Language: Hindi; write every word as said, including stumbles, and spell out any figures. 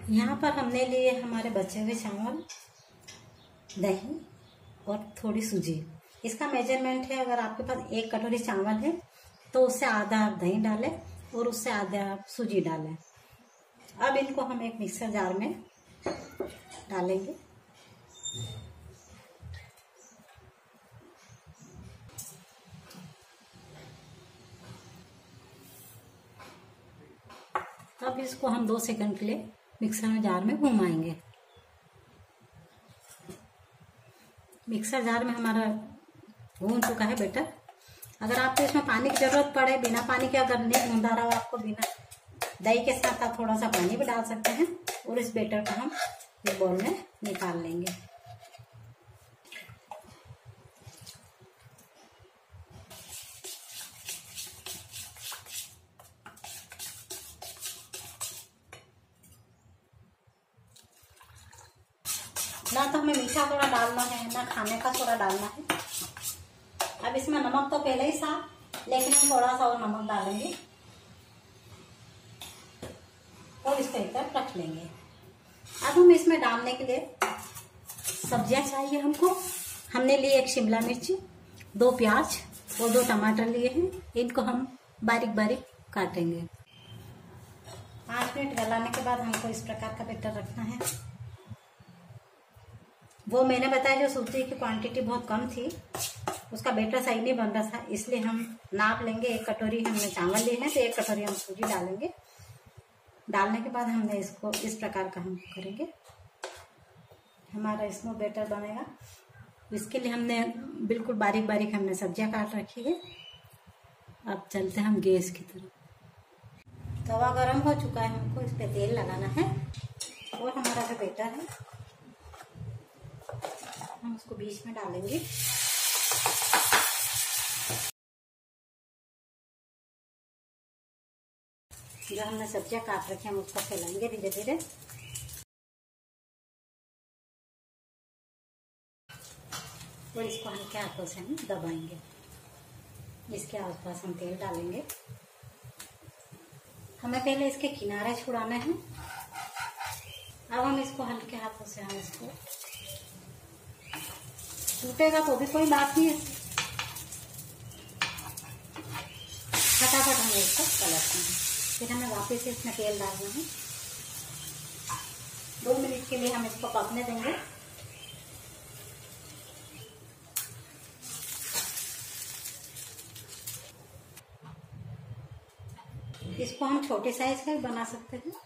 यहाँ पर हमने लिए हमारे बचे हुए चावल, दही और थोड़ी सूजी। इसका मेजरमेंट है, अगर आपके पास एक कटोरी चावल है तो उससे आधा आप दही डालें और उससे आधा आप सूजी डालें। अब इनको हम एक मिक्सर जार में डालेंगे। अब इसको हम दो सेकंड के लिए मिक्सर जार में घुमाएंगे। मिक्सर जार में हमारा भून चुका है बैटर। अगर आपको इसमें पानी की जरूरत पड़े, बिना पानी के अगर नहीं भूना रहा हो आपको, बिना दही के साथ आप थोड़ा सा पानी भी डाल सकते हैं और इस बैटर को हम इस बाउल में निकाल लेंगे। ना तो हमें मीठा थोड़ा डालना है, ना खाने का थोड़ा डालना है। अब इसमें नमक तो पहले ही था, लेकिन हम थोड़ा सा और नमक डालेंगे और इसको एक तरफ रख लेंगे। अब हम इसमें डालने के लिए सब्जियां चाहिए हमको। हमने लिए एक शिमला मिर्ची, दो प्याज और दो टमाटर लिए हैं। इनको हम बारीक बारीक काटेंगे। पाँच मिनट गलाने के बाद हमको इस प्रकार का बैटर रखना है। वो मैंने बताया जो सूजी की क्वांटिटी बहुत कम थी, उसका बैटर सही नहीं बन रहा था, इसलिए हम नाप लेंगे। एक कटोरी हमने चावल लिए हैं तो एक कटोरी हम सूजी डालेंगे। डालने के बाद हमने इसको इस प्रकार का हम करेंगे, हमारा इसमें बैटर बनेगा। इसके लिए हमने बिल्कुल बारीक बारीक हमने सब्जियां काट रखी है। अब चलते हैं हम गैस की तरफ। तवा गरम हो चुका है, हमको इस पे तेल लगाना है और हमारा जो बैटर है हम उसको बीच में डालेंगे। जो हमने सब्जियां काट रखी हैं हम उसको फैलाएंगे धीरे धीरे। और इसको हल्के हाथों से हम दबाएंगे। इसके आसपास हम तेल डालेंगे। हमें पहले इसके किनारे छुड़ाने हैं। अब हम इसको हल्के हाथों से हम इसको, टूटेगा तो भी कोई बात नहीं है, फटाफट हमें इसको पलटना है। फिर हमें वापस इसमें तेल डालना है। दो मिनट के लिए हम इसको पकने देंगे। इसको हम छोटे साइज का भी बना सकते हैं।